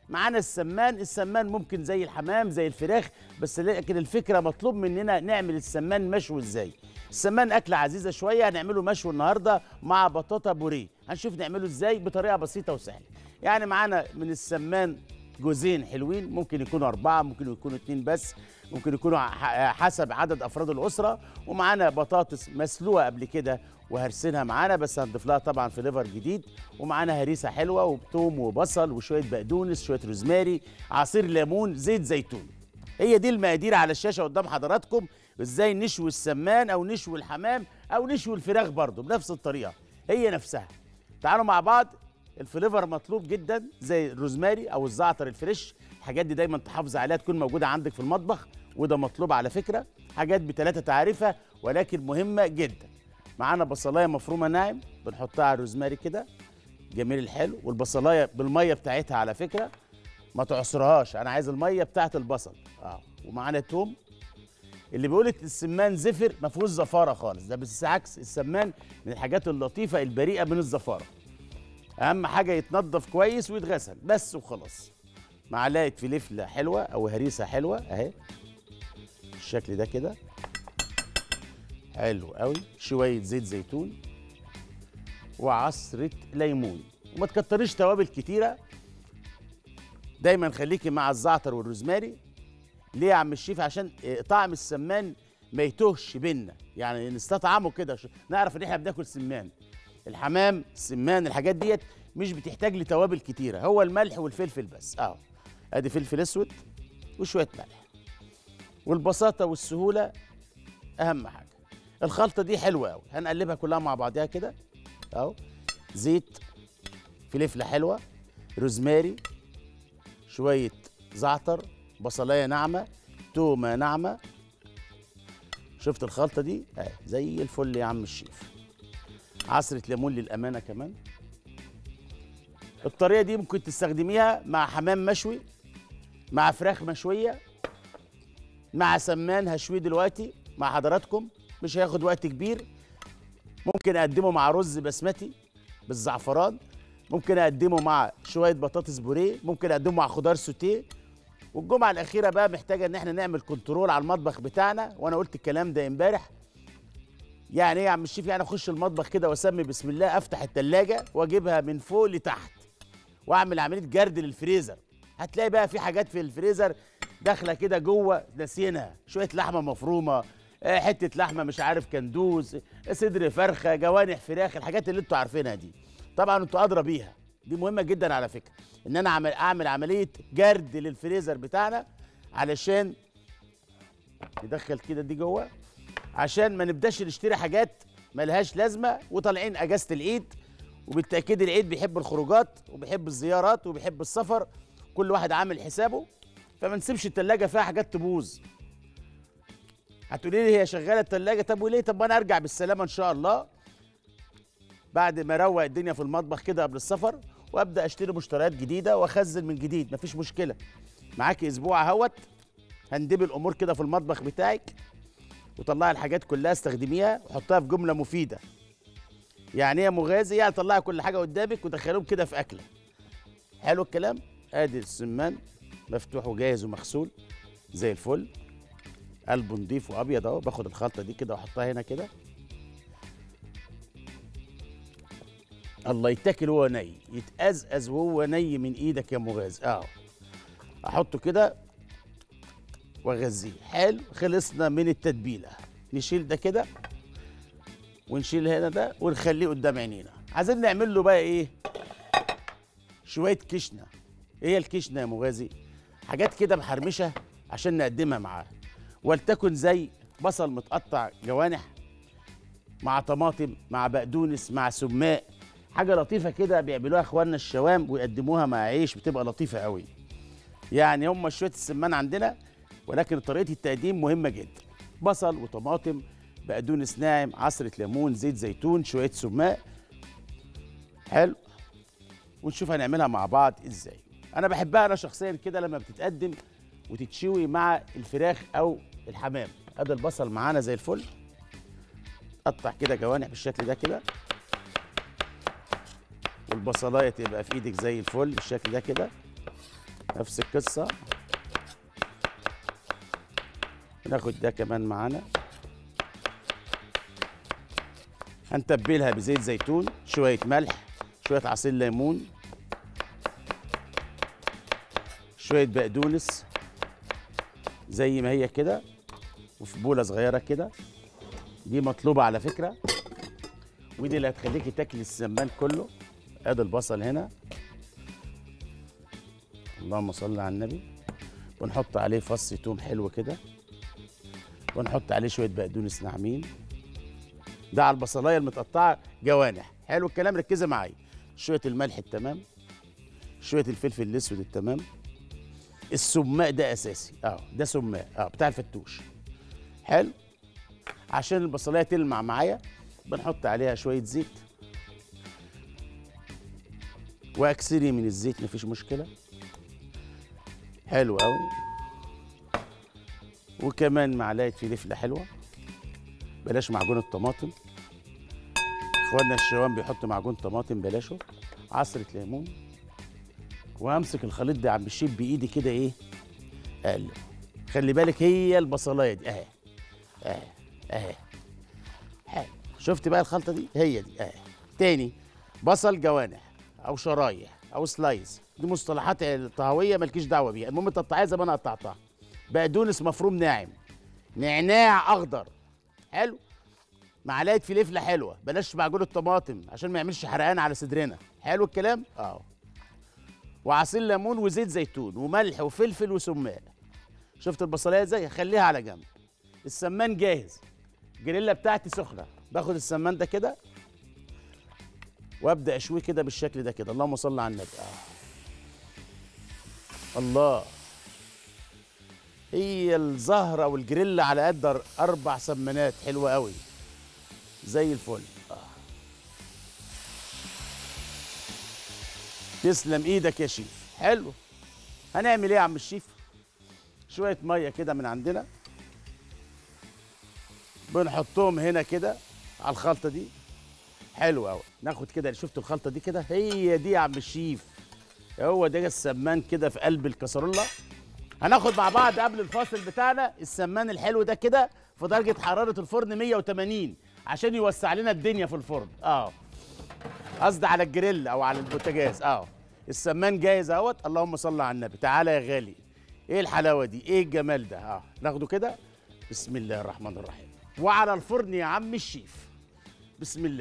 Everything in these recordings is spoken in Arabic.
معانا السمان ممكن زي الحمام زي الفراخ، بس لكن الفكره مطلوب مننا نعمل السمان مشوي ازاي. السمان اكله عزيزه شويه، هنعمله مشوي النهارده مع بطاطا بوريه، هنشوف نعمله ازاي بطريقه بسيطه وسهله. يعني معانا من السمان جوزين حلوين، ممكن يكونوا 4، ممكن يكونوا 2 بس، ممكن يكونوا حسب عدد افراد الاسره. ومعانا بطاطس مسلوقه قبل كده وهرسنها معانا، بس هنضيف لها طبعا فليفر جديد. ومعانا هريسه حلوه وبتوم وبصل وشويه بقدونس، شويه روزماري، عصير ليمون، زيت زيتون. هي دي المقادير على الشاشه قدام حضراتكم، ازاي نشوي السمان او نشوي الحمام او نشوي الفراخ برضه بنفس الطريقه هي نفسها. تعالوا مع بعض. الفليفر مطلوب جدا زي الروزماري او الزعتر الفريش، الحاجات دي دايما تحافظ عليها تكون موجوده عندك في المطبخ، وده مطلوب على فكره. حاجات ب3 تعريفه ولكن مهمه جدا. معانا بصلايه مفرومه ناعم بنحطها على الروزماري كده، جميل الحلو. والبصلايه بالميه بتاعتها على فكره، ما تعصرهاش، انا عايز الميه بتاعت البصل. ومعانا توم. اللي بيقول السمان زفر ما فيهوش زفاره خالص، ده بس عكس، السمان من الحاجات اللطيفه البريئه من الزفاره. اهم حاجه يتنضف كويس ويتغسل بس وخلاص. معلقه فلفله حلوه او هريسه حلوه اهي بالشكل ده كده، حلو قوي. شويه زيت زيتون وعصره ليمون، وما تكتريش توابل كتيره. دايما خليكي مع الزعتر والروزماري. ليه يا عم الشيف؟ عشان طعم السمان ما يتوهش بينا، يعني نستطعمه كده، نعرف ان احنا بناكل سمان. الحمام، السمان، الحاجات ديت مش بتحتاج لتوابل كتيره، هو الملح والفلفل بس. ادي فلفل اسود وشويه ملح، والبساطه والسهوله اهم حاجه. الخلطه دي حلوه قوي، هنقلبها كلها مع بعضها كده اهو. زيت، فلفله حلوه، روزماري، شويه زعتر، بصلايه ناعمه، تومه ناعمه. شفت الخلطه دي اهي زي الفل يا عم الشيف. عصره ليمون للامانه كمان. الطريقه دي ممكن تستخدميها مع حمام مشوي، مع فراخ مشويه، مع سمان هشويه دلوقتي مع حضراتكم، مش هياخد وقت كبير. ممكن اقدمه مع رز بسمتي بالزعفران، ممكن اقدمه مع شويه بطاطس بوريه، ممكن اقدمه مع خضار سوتيه. والجمعه الاخيره بقى محتاجه ان احنا نعمل كنترول على المطبخ بتاعنا، وانا قلت الكلام ده امبارح. يعني ايه يا عم الشيف؟ يعني اخش المطبخ كده واسمي بسم الله، افتح التلاجة واجيبها من فوق لتحت واعمل عمليه جرد للفريزر. هتلاقي بقى في حاجات في الفريزر داخله كده جوه ناسينها، شويه لحمه مفرومه، حته لحمه مش عارف كندوز، صدر فرخه، جوانح فراخ، الحاجات اللي انتوا عارفينها دي طبعا انتوا ادرى بيها. دي مهمه جدا على فكره، ان انا اعمل عمليه جرد للفريزر بتاعنا علشان ندخل كده دي جوه، عشان ما نبداش نشتري حاجات ملهاش لازمه وطالعين اجازه العيد. وبالتاكيد العيد بيحب الخروجات وبيحب الزيارات وبيحب السفر، كل واحد عامل حسابه، فما نسيبش التلاجة فيها حاجات تبوظ. هتقولي لي هي شغاله التلاجة، طب وليه؟ طب انا ارجع بالسلامه ان شاء الله بعد ما اروق الدنيا في المطبخ كده قبل السفر، وابدا اشتري مشتريات جديده واخزن من جديد، مفيش مشكله. معاكي اسبوع اهوت، هندبي الامور كده في المطبخ بتاعك، وطلعي الحاجات كلها استخدميها وحطها في جمله مفيده. يعني ايه يا مغازي؟ يعني طلعي كل حاجه قدامك ودخليهم كده في اكله. حلو الكلام. ادي السمان مفتوح وجاهز ومغسول زي الفل، قلبه نضيف وابيض اهو. باخد الخلطه دي كده واحطها هنا كده. الله، يتاكل وهو ني، يتأزأز وهو ني من ايدك يا مغازي اهو. احطه كده واغذيه. حلو، خلصنا من التتبيله. نشيل ده كده ونشيل هنا ده ونخليه قدام عينينا. عايزين نعمل له بقى ايه؟ شويه كشنه. ايه هي الكشنه يا مغازي؟ حاجات كده محرمشه عشان نقدمها معاه، ولتكن زي بصل متقطع جوانح مع طماطم مع بقدونس مع سماق، حاجه لطيفه كده بيعملوها اخواننا الشوام ويقدموها مع عيش، بتبقى لطيفه قوي. يعني هم شويه السمان عندنا، ولكن طريقه التقديم مهمه جدا. بصل وطماطم، بقدونس ناعم، عصره ليمون، زيت زيتون، شويه سماق. حلو. ونشوف هنعملها مع بعض ازاي. انا بحبها انا شخصيا كده لما بتتقدم وتتشوي مع الفراخ او الحمام. ادي البصل معانا زي الفل، قطع كده جوانح بالشكل ده كده، والبصلايه تبقى في ايدك زي الفل بالشكل ده كده. نفس القصه. ناخد ده كمان معانا. هنتبلها بزيت زيتون، شويه ملح، شويه عصير ليمون، شويه بقدونس زي ما هي كده، وفي بوله صغيره كده. دي مطلوبه على فكره، ودي اللي هتخليكي تاكلي السمان كله. ادي البصل هنا، اللهم صل على النبي. ونحط عليه فص توم حلو كده، ونحط عليه شويه بقدونس ناعمين. ده على البصلايه المتقطعه جوانح. حلو الكلام، ركزي معايا. شويه الملح التمام، شويه الفلفل الاسود التمام. السماق ده اساسي، ده سماق بتاع الفتوش. حلو. عشان البصلايه تلمع معايا بنحط عليها شويه زيت، واكسري من الزيت مفيش مشكله. حلو قوي. وكمان معلقه فلفله حلوه، بلاش معجون الطماطم. اخواننا الشوام بيحطوا معجون طماطم، بلاشه. عصره ليمون. وامسك الخليط ده يا عم الشيف بايدي كده، ايه، اقلب. خلي بالك، هي البصلايه دي اهي اهي اهي. حلو. شفت بقى الخلطه دي؟ هي دي اهي. تاني، بصل جوانح او شرايح او سلايز، دي مصطلحات طهويه مالكيش دعوه بيها، المهم تقطعيها زي ما انا قطعتها. بقدونس مفروم ناعم، نعناع اخضر. حلو. معلقه فلفله حلوه، بلاش معجون الطماطم عشان ما يعملش حرقان على صدرنا. حلو الكلام. وعصير ليمون وزيت زيتون وملح وفلفل وسماق. شفت البصلايه ازاي؟ خليها على جنب. السمان جاهز، الجريلا بتاعتي سخنه. باخد السمان ده كده وابدا اشويه كده بالشكل ده كده. اللهم صل على النبي. الله. هي الزهره والجريلا على قد 4 سمانات. حلوه قوي زي الفل. تسلم ايدك يا شيف. حلو. هنعمل ايه يا عم الشيف؟ شويه ميه كده من عندنا، بنحطهم هنا كده على الخلطه دي. حلو قوي. ناخد كده، شفتوا الخلطه دي كده؟ هي دي يا عم الشيف. هو ده السمان كده في قلب الكسرولة. هناخد مع بعض قبل الفاصل بتاعنا السمان الحلو ده كده في درجه حراره الفرن 180 عشان يوسع لنا الدنيا في الفرن. قصدي على الجريل او على البوتاجاز. السمان جاهز اهوت. اللهم صل على النبي. تعالى يا غالي. ايه الحلاوه دي؟ ايه الجمال ده؟ ناخده كده. بسم الله الرحمن الرحيم. وعلى الفرن يا عم الشيف. بسم الله.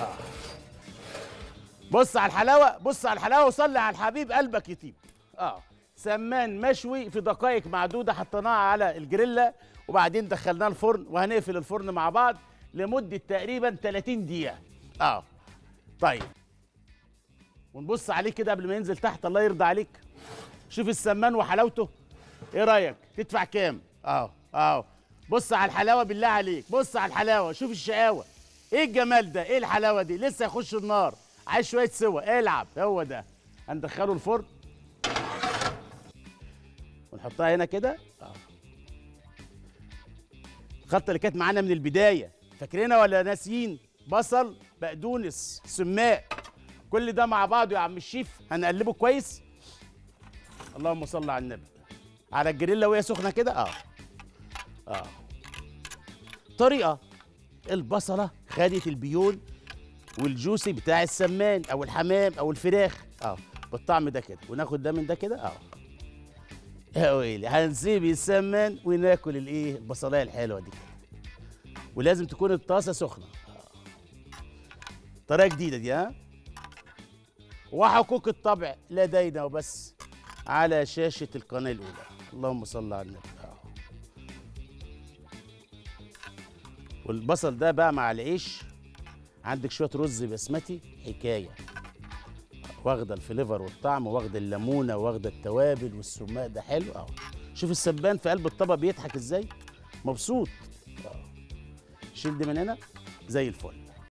بص على الحلاوه، بص على الحلاوه، وصلي على الحبيب قلبك يطيب. سمان مشوي في دقائق معدوده، حطيناه على الجريلا وبعدين دخلناه الفرن، وهنقفل الفرن مع بعض لمده تقريبا 30 دقيقه. طيب، ونبص عليه كده قبل ما ينزل تحت. الله يرضى عليك. شوف السمان وحلاوته. ايه رايك؟ تدفع كام؟ بص على الحلاوه بالله عليك. بص على الحلاوه، شوف الشقاوه. ايه الجمال ده؟ ايه الحلاوه دي؟ لسه يخش النار، عايز شويه سوا. العب. هو ده. هندخله الفرن ونحطها هنا كده. الخلطه اللي كانت معانا من البدايه، فاكرينها ولا ناسيين؟ بصل، بقدونس، سماق، كل ده مع بعضه يا عم الشيف. هنقلبه كويس. اللهم صل على النبي. على الجريلا وهي سخنه كده. طريقه. البصله خدت البيون والجوسي بتاع السمان او الحمام او الفراخ بالطعم ده كده. وناخد ده من ده كده. يا ويلي، هنسيب السمان وناكل الايه، البصلايه الحلوه دي كده. ولازم تكون الطاسه سخنه. طريقه جديده دي. وحقوق الطبع لدينا وبس على شاشه القناه الاولى. اللهم صل على النبي. والبصل ده بقى مع العيش، عندك شويه رز بسمتي حكايه، واخده الفليفر والطعم، واخده الليمونه، واخده التوابل والسماق ده. حلو. شوف السبان في قلب الطبق بيضحك ازاي، مبسوط. شيل دي من هنا زي الفل.